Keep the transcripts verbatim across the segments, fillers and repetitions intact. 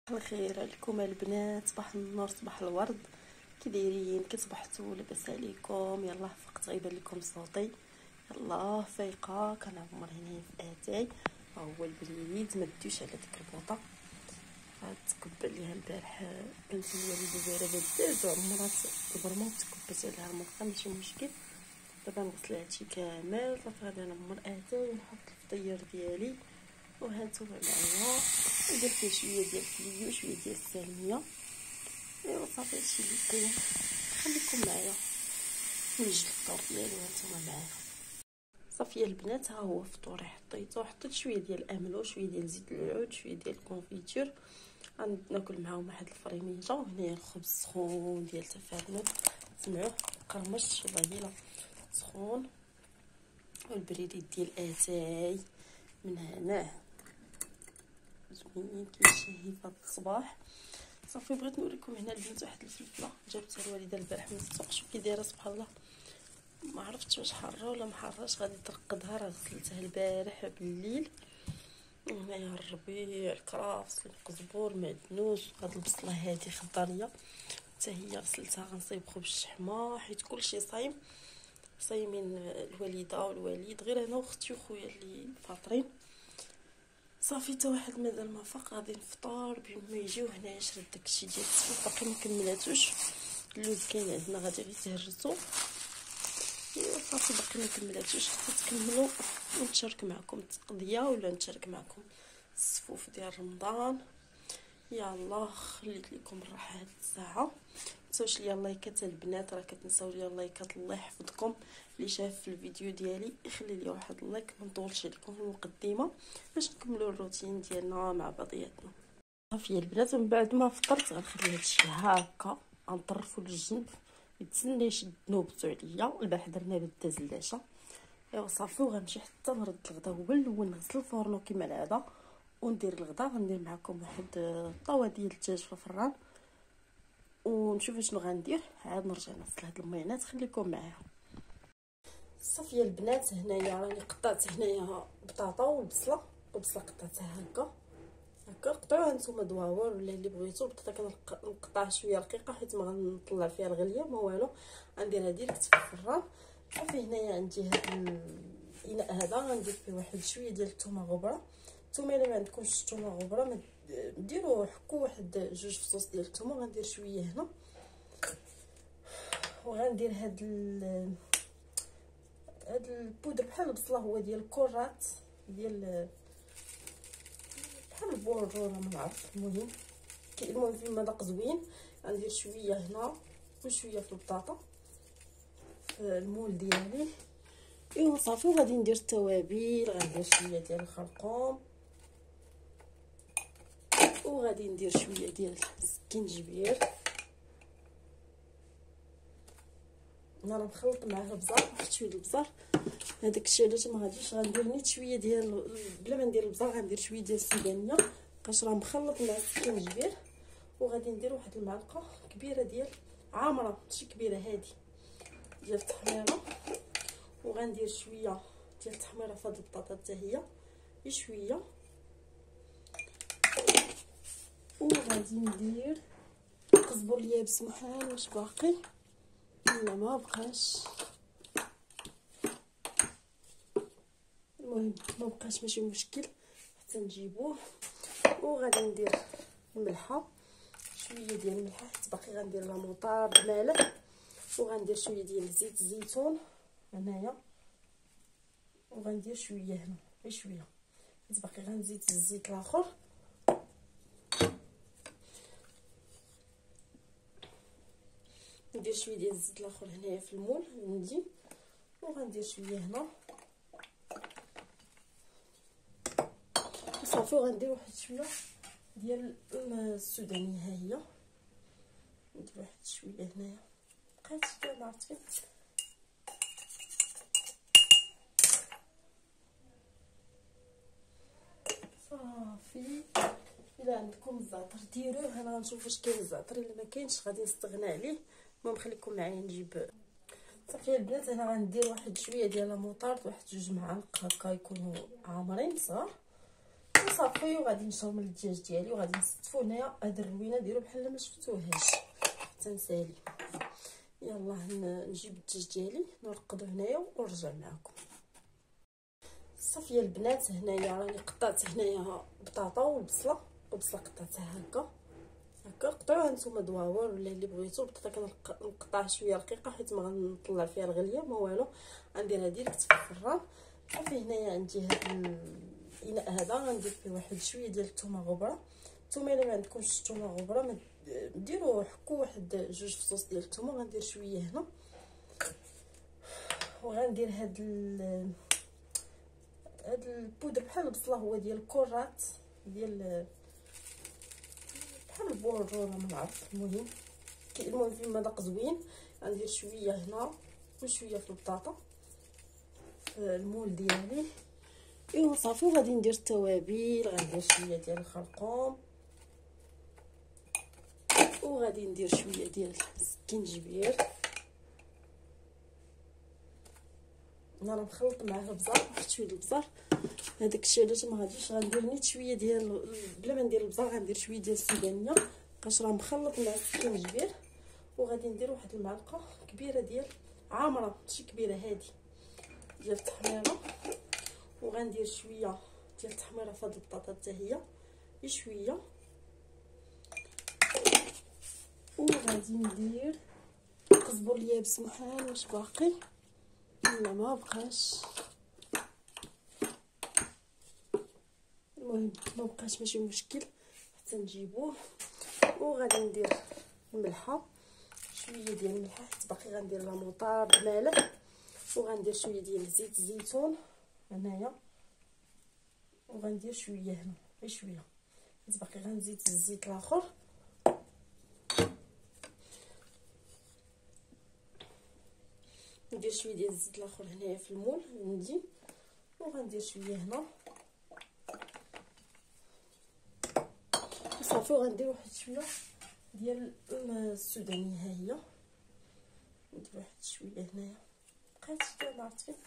الخير عليكم البنات، صباح النور صباح الورد. كي دايرين؟ كتصبحتوا؟ لاباس عليكم؟ يلا فقت غيبان لكم صوتي. يلا فايقه كنعمر هنا في اتاي. ها هو البريد، ما ديوش على ديك البوطه غتكب عليها البارح بنت الوالده دايره بزاف عمرات البرمه تكبت عليها المطه ماشي مشكل. دابا نغسل هادشي كامل صافي غادي نعمر اتاي ونحط الفطير ديالي وهانتوما معايا. ندير فيه شويه ديال الفيديو شويه ديال السالميه. ايوا صافي هادشي اللي كاين، خليكم معايا نوجد الفطور ديالي وهانتوما معايا. صافي البنات، ها هو فطوري حطيته. حطيت شويه ديال الاملو شويه ديال زيت العود شويه ديال الكونفيتور. غناكل معاهم واحد الفريميجه وهنايا الخبز سخون ديال تفارنت سمعوه قرمش والله سخون، والبريديد ديال اتاي من هنا زوين كيشهي في هاد الصباح. صافي بغيت نوريكم هنا البنات واحد الفلفله جابتها الوالده البارح من السوق. شوف كي دايره سبحان الله، ما عرفتش واش حاره ولا ما حراش. غادي ترقدها، راه غسلتها البارح بالليل. وهنايا الربيع الكرافس القزبور معدنوس. هاد البصله هادي خضريه حتى هي غسلتها. غنصايب خبز الشحمه حيت كلشي صايم، صايمين الوالده والوالد، غير انا واختي وخويا اللي فاطرين. صافي حتى واحد مازال ما فاق، غادي نفطر بين ما يجيو. هنايا شريت داكشي ديال السفوف باقي ما كملاتوش. اللوز كاين عندنا غادي غير تهرسو. ايوا صافي باقي ما كملاتوش حتى تكملوا ونشارك معكم التقضيه ولا نشارك معكم السفوف ديال رمضان. يلا خليت لكم الراحه هاد الساعه. متنساوش ليا اللايكات البنات، راه كتنساو ليا اللايكات. الله يحفظكم. اللي شاف الفيديو ديالي يخلي لي واحد اللايك. ما نطولش عليكم في المقدمه باش نكملوا الروتين ديالنا مع بعضياتنا. صافي البنات، من بعد ما فطرت غنخلي هادشي هكا غنطرفو للجنب يتسنى يشد نوبتو عليا. البارح درنا له الدجاجه. ايوا صافي وغنمشي حتى نرد الغدا. هو الاول نغسل الفورنو كما العاده وندير الغدا. غندير معكم واحد طاوه ديال الدجاج في الفران ونشوف شنو غندير. عاد نرجع نغسل هاد المينات، خليكم معايا. صافي البنات، هنايا راني قطعت هنايا بطاطا والبصله. البصله قطعتها هكا هكا، قطعوها نتوما دواور ولا اللي بغيتو. البطاطا كنقطعها شويه رقيقه حيت ما غنطلع فيها الغليه ما والو. غنديرها ديريكت في الفران. صافي هنايا عندي هاد الاناء هذا غندير فيه واحد شويه ديال الثومه غبره. الثومه الا ما عندكمش الثومه غبره ديروا حكوا واحد جوج فصوص ديال الثومه. غندير شويه هنا وغندير هاد ال... هاد البودر بحال البصله، هو ديال الكرات ديال بحال البورجو ما نعرف. المهم المهم فيه مذاق زوين. غندير شويه هنا وشويه في البطاطا في المول ديالي. ايوا صافي وغادي ندير التوابل. غندير شويه ديال الخرقوم وغادي ندير شويه ديال السكينجبير. انا راه مخلط معاه البزار، واحد شويه ديال البزار. هذاك الشيء علاش ما غاديش غندير نيت شويه ديال بلا ما ندير البزار. غندير شويه ديال السودانيه باش راه مخلط مع السكينجبير. وغادي ندير واحد المعلقه كبيره ديال عامره ماشي كبيره هادي ديال التحميره. وغندير شويه ديال التحميره في هاد البطاطا حتى هي بشويه. وغادي ندير القزبر اليابس محال واش باقي لا ما بقاش. المهم ما بقاش ماشي مشكل حتى نجيبوه. وغادي ندير الملحه شويه ديال الملحه حيت باقي غندير لها مطارد مالح. وغندير شويه ديال زيت الزيتون هنايا وغندير شويه هنا غير شويه حيت باقي غنزيد الزيت الاخر. ندير شويه ديال الزيت الاخر هنايا في المول عندي. وغندير شويه هنا صافي. وغندير واحد شويه ديال السودانيه ها هي. ندير واحد شويه هنايا بقيت شويه ما عرفت فين. صافي الا عندكم الزعتر ديروه. انا غنشوف واش كاين الزعتر، الا ما كاينش غادي نستغنى عليه. المهم خليكم معايا نجيب. صافي البنات، انا غندير واحد شويه ديال المطارد، واحد جوج معالق هكا يكونوا عامرين صغار. صافي وغادي نشرب من الدجاج ديالي وغادي نستفو هنايا. هاد الروينه ديرو بحال ما شفتوهاش حتى نسالي. يلا نجيب الدجاج ديالي نرقدو هنايا ونرجع معكم. صافي البنات هنايا راني قطعت هنايا بطاطا والبصله، وبصله قطعتها هكا هكا. قطعوها نتوما دواور ولا اللي بغيتو. البطاطا كنقطعها شويه رقيقه حيت ما غنطلع فيها الغليه ما والو. غنديرها ديريكت في الفران. صافي هنايا عندي هاد الاناء هذا غندير فيه واحد شويه ديال الثومه غبره. الثومه الا ما عندكمش الثومه غبره ديروا حكوا واحد جوج فصوص ديال الثومه. غندير شويه هنا وغندير هاد ال... هاد البودر بحال البصله هو ديال الكرات ديال بحال البونجور ما نعرف. المهم المهم فيه مذاق زوين. غندير شويه هنا وشويه في البطاطا في المول ديالي. ايوا صافي غادي ندير التوابل. غندير شويه ديال الخرقوم وغادي ندير شويه ديال السكينجبير. انا راه مخلط معاه البزار. درت شويه البزار هذاك الشيء علاش ما غاديش غندير نيت شويه ديال بلا ما ندير البزار. غندير شويه ديال السودانيه باش راه مخلط مع السكينجبير. وغادي ندير واحد المعلقه كبيره ديال عامره ماشي كبيره هادي ديال التحميره. وغندير شويه ديال التحميره في هاد البطاطا حتى هي بشويه. وغادي ندير القزبر اليابس محال واش باقي لا ما بقاش. المهم ما بقاش ماشي مشكل حتى نجيبوه. وغادي ندير الملحه شويه ديال الملحه حيت باقي غندير لا موطار مالح. وغندير شويه ديال زيت الزيتون هنايا وغندير شويه هنا غير شويه حيت باقي غنزيد الزيت الاخر. ندير شويه ديال الزيت الاخر هنايا في المول عندي. وغندير شويه هنا صافي. وغندير واحد شويه ديال السودانيه ها هي. ندير واحد شويه هنايا بقات شويه ما عرفت فين.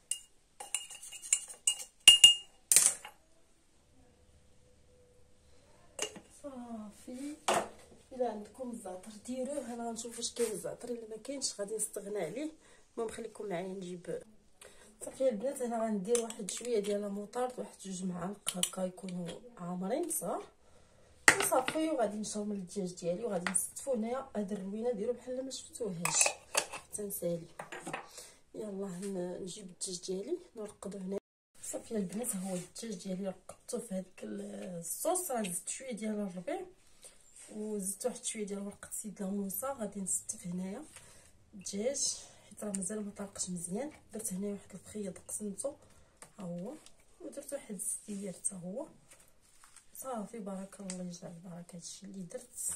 صافي الا عندكم الزعتر ديروه. انا غنشوف واش كاين الزعتر. الا ما كاينش غادي نستغنى عليه. المهم خليكم معايا نجيب. صافي البنات انا غندير واحد شويه ديال الموطارد واحد جوج معالق هكا يكونوا عامرين صغار. وصافي وغادي نشرب من الدجاج ديالي وغادي نستفو هنايا. هاد الروينه ديرو بحال ما شفتوهاش حتى نسالي. يلا نجيب الدجاج ديالي نرقدو هنا. صافي البنات هو الدجاج ديالي رقدته في هذاك الصوص. راه زدت شويه ديال الربيع وزدت واحد شويه ديال ورقه سيد لاموسه. غادي نستف هنايا الدجاج حيت راه مازال ما طلقش مزيان. درت هنا واحد الخيط قسمته ها هو ودرت واحد الزير حتى هو. صافي بارك الله يجعل البركه هادشي اللي درت.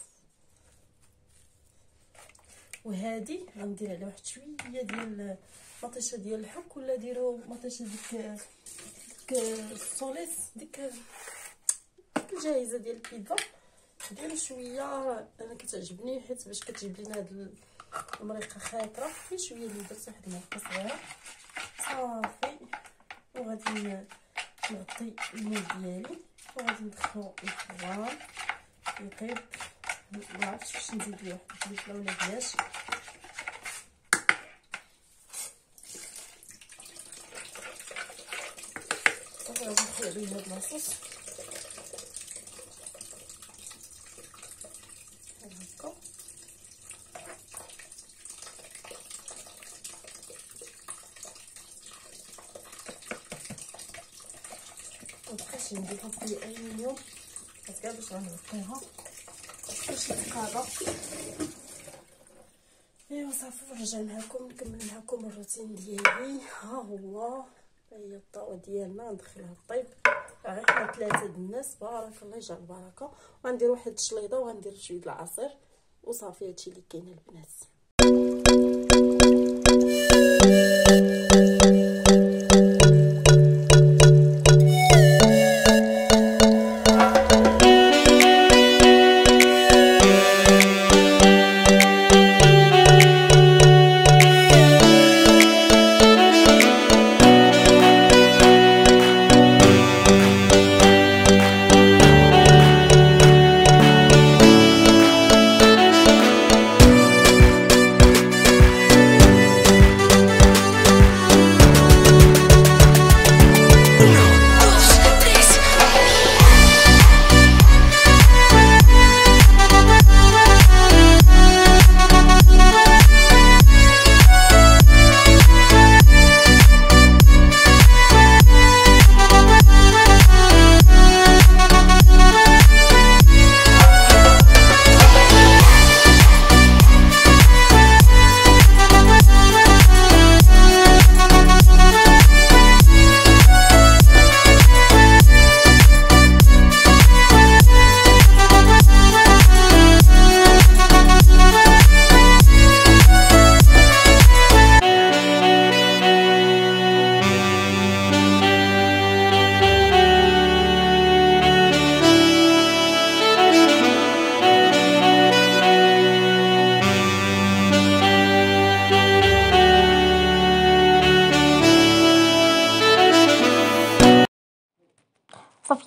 وهادي غندير عليه واحد شويه ديال مطيشه ديال الحك ولا ديروا مطيشه ديك ديك الصوليس ديك الجاهزه ديال البيتزا. ديروا شويه انا كتعجبني حيت باش كتجيب لينا هاد المريقه خاطره. في شويه اللي درت واحد المعلقه صغيره صافي. وغادي نغطي المول ديالي وغادي ندخلو الفران يطيب. ما عرفتش واش نزيد ليه واحد الفلفله ولا بلاش. صافي غادي نخلي عليه هاد لاصوص هكا. مبقاش عندي طابلي الومنيوم حيت كاع باش غنغطيها باش تتقاضى. ايوا صافي نرجع معكم نكمل معكم الروتين ديالي. ها هو هي الطاوه ديالنا ندخلها الطيب. غير حنا ثلاثه د الناس بارك الله يجعل البركه. وغندير واحد الشليضه وغندير شويه العصير وصافي هادشي اللي كاين البنات.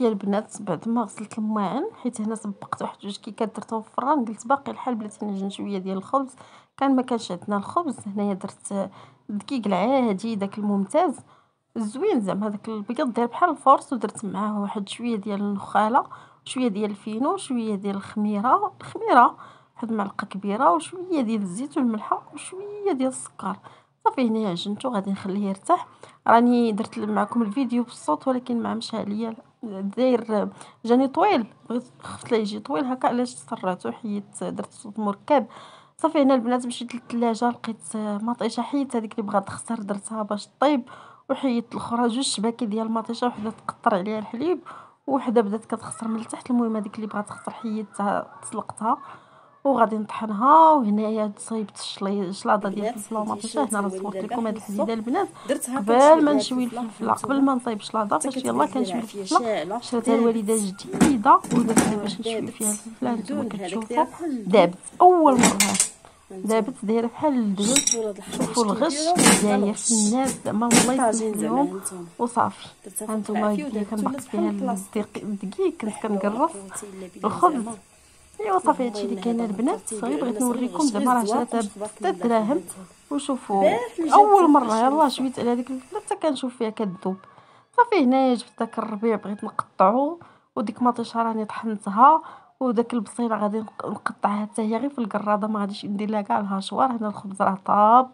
شويه البنات بعد ما غسلت الماعن، حيت هنا سبقت واحد جوج كيكات درتهم في الفران، قلت باقي الحال بلاتي نعجن شويه ديال الخبز. كان ما كانش عندنا الخبز هنايا، درت الدقيق العادي داك الممتاز الزوين زعما داك البيض داير بحال الفورس، ودرت معاه واحد شويه ديال النخاله، شويه ديال الفينو، شويه ديال الخميره الخميره واحد المعلقه كبيره، وشويه ديال الزيت والملحه وشويه ديال السكر. صافي هنا عجنته غادي نخليه يرتاح. راني درت معكم الفيديو بالصوت ولكن ما مشى عليا، داير جاني طويل، بغيت خفت ليه يجي طويل هكا علاش سرعته حيت درت صوت مركب. صافي هنا البنات مشيت للثلاجه لقيت مطيشه، حيت هذيك اللي بغات تخسر درتها باش طيب، وحيت الاخرى جوج شباكي ديال المطيشه، وحده تقطر عليها الحليب وحده بدات كتخسر من التحت. المهم هذيك اللي بغات تخسر حيدتها تسلقتها وغادي نطحنها. وهنايا صايبت الشلاضه ديال الفلفله ومطيشه. هنا راه صورت لكم هاد الحديده البنات قبل ما نشوي الفلفله، قبل ما نطيب الشلاضه فاش يلاه كنشوي الفلفله. شريتها الوالده جديده ودرتها باش نشوي فيها الفلفله. نتوما كتشوفوا دابت اول مره دابت دايره بحال الدهن. شوفوا الغش داير في الناس زعما الله يسمح لهم وصافي. هانتوما هي كنبقت فيها الدقيق، كنت كنقرص الخبز. ايوا صافي هادشي اللي كاين البنات. صغير بغيت نوريكم زعما راه شريتها بستة دراهم. وشوفوا اول مره يلاه شويت على هذيك الفلفله حتى كنشوف فيها كذوب. صافي هنايا جبت داك الربيع بغيت نقطعو، وديك مطيشه راني طحنتها، وداك البصيله غادي نقطعها حتى هي غير في القراده، ما غاديش ندير لها كاع الهاشوار. هنا الخبز راه طاب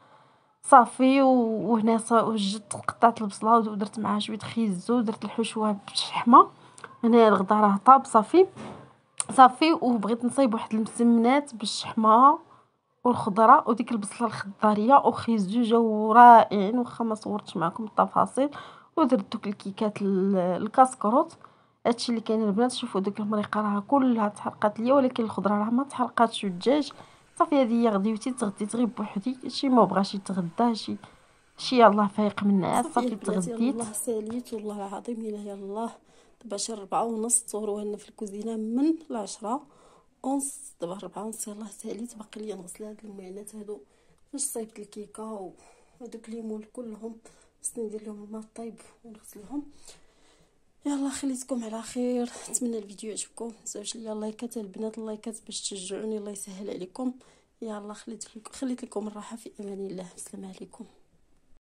صافي. وهنا وجدت قطعت البصله ودرت معها شويه خيزو، درت الحشوه بالشحمه. هنا الغدا راه طاب صافي صافي. وبغيت نصايب واحد المسمنات بالشحمه والخضره وديك البصله الخضاريه وخيزو، جاو رائعين واخا ما صورتش معكم التفاصيل. ودرت دوك الكيكات الكاسكروط. هادشي اللي كاين البنات. شوفوا دوك المريقه راه كلها تحرقات ليا، ولكن الخضره راه ما تحرقاتش والدجاج. صافي هذه هي غديوتي. تغديت غير بوحدي، شي ما بغاش يتغدى، شي شي يلاه فايق من النعاس. صافي تغديت والله ساليت والله العظيم الا يلاه. دابا شي ربعة ونص تصوروا لنا في الكوزينه من العشرة ونص، دابا ربعة ونص يلاه ساليت. باقي ليا نغسل هاد المعينات هادو فاش صايبت الكيكه وهادوك ليمون كلهم خصني ندير لهم الماء طيب ونغسلهم. يلا خليتكم على خير، نتمنى الفيديو يعجبكم. متنساوش ليا اللايكات البنات، اللايكات باش تشجعوني، الله يسهل عليكم. يلا خليت خليت لكم الراحه في امان الله. السلام عليكم.